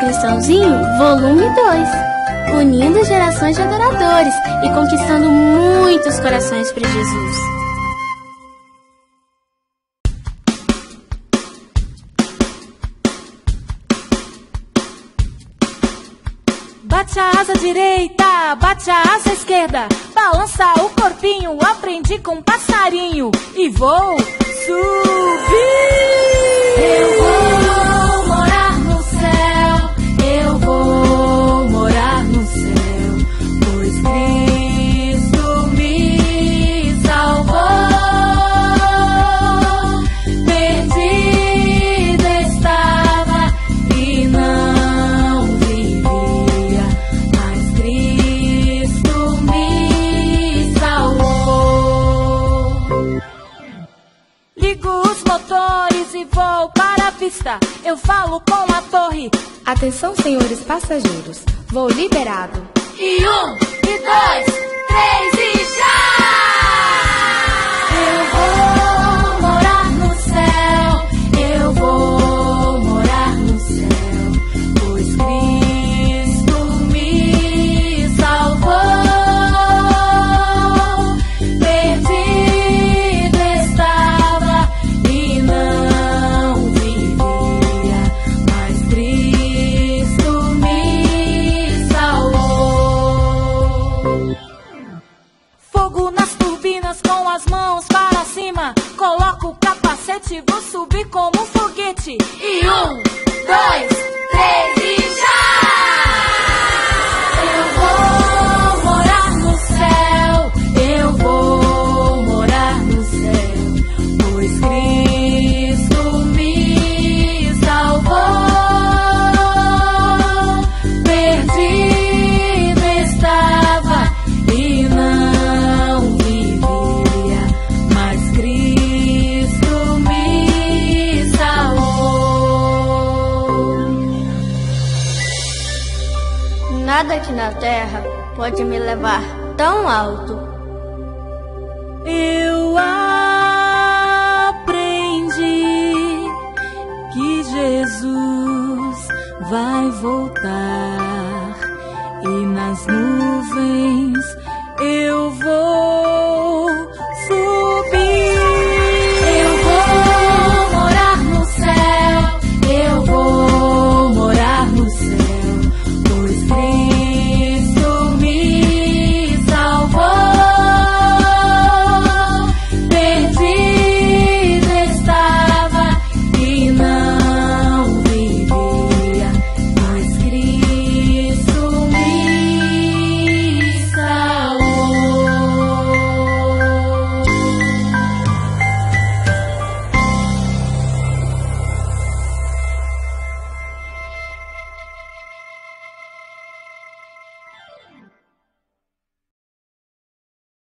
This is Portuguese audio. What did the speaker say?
Cristãozinho, volume 2. Unindo gerações de adoradores e conquistando muitos corações para Jesus. Bate a asa direita, bate a asa esquerda, balança o corpinho, aprendi com um passarinho e vou subir. Eu vou morar no céu, eu vou morar no céu, pois Cristo me salvou. Perdida estava e não vivia, mas Cristo me salvou. Ligo os motores e vou para a pista. Eu falo com a torre. Atenção, senhores passageiros, voo liberado. E 1, e 2, 3 e já! Eu vou morar no céu, eu vou morar no céu, pois Cristo me salvou. Perdida estava e não vivia, mas Cristo me salvou. Fogo nas turbinas com as mãos para cima, coloco o capacete, vou subir como um foguete. E 1, 2, 3 e já! Eu vou morar no céu, eu vou morar no céu, pois Cristo me salvou. Perdida estava e não vivia, mas Cristo me salvou. Nada aqui na terra pode me levar tão alto. Eu